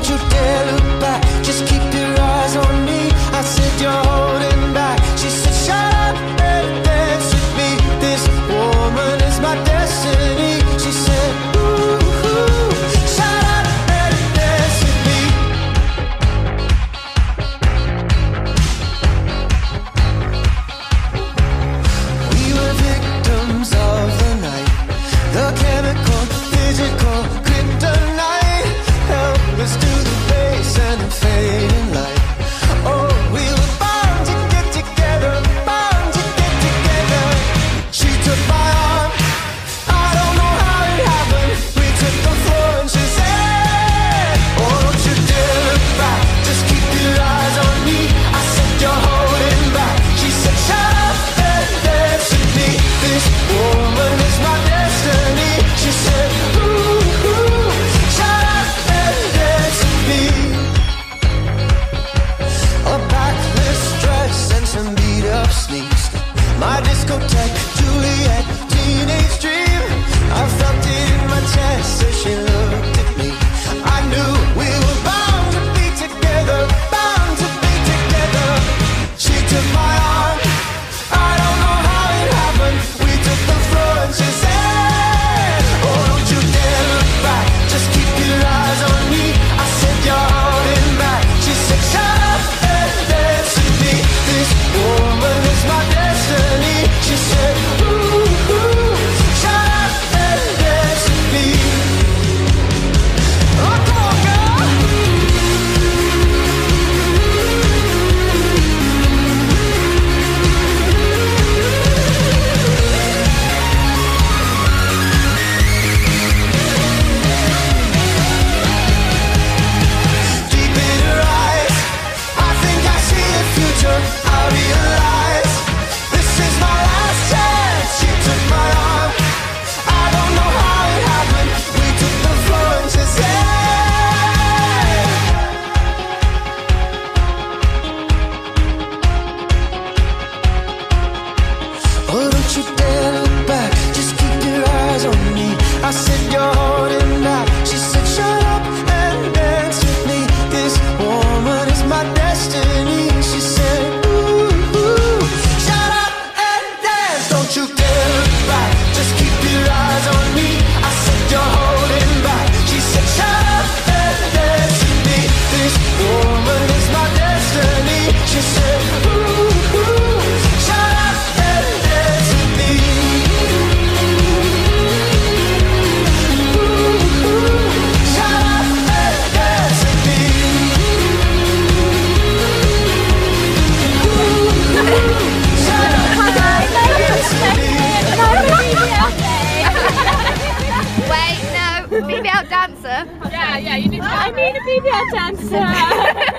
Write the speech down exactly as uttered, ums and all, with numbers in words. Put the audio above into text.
don't you dare look back, just keep your eyes on me. I said you're holding back. She said shut up and dance with me. This woman is my destiny. She said ooh, ooh, shut up and dance with me. We were victims of the night, the chemical, physical, kryptonite. Help us to the base and the fading light. Oh, we were bound to get together, bound to get together. She took my arm, I don't know how it happened. We took the floor and she said, oh, don't you dare look back, just keep your eyes on me. I said you're holding back. She said shut up and dance with me. This woman is my destiny. She said ooh, ooh, shut up and dance with me. A backless dress and some beat up sneaks, my discotheque, Juliet, teenage dream. I felt it in my chest as she looked at me. I knew we were bound to be together, bound to be together. She took my arm, I don't know how it happened. We took the floor and she said, oh, don't you dare look back, just keep your eyes on me. I said you're holding back. She said shut up and dance with me. This woman is my destiny. She said ooh, ooh, shut up and dance with me. Oh, come on, girl. Deep in her eyes, I think I see a future. I realize this is my last chance. She took my arm, I don't know how it happened. We took the floor and she said, oh, don't you dare look back, just keep your eyes on me. I said you're holding back. She said shut up and dance with me. This woman is my destiny. She said ooh, ooh, shut up and dance. Don't you dare look back, just keep your eyes on me. I said you're holding back. She said shut up and dance with me. This woman is my destiny. She said ooh, ooh, shut up and dance with me. Ooh, ooh, shut up and dance with me. Ooh, ooh, shut up and dance with me. Wait, no, B B L dancer. Yeah, yeah, you need to. I need a B B L dancer.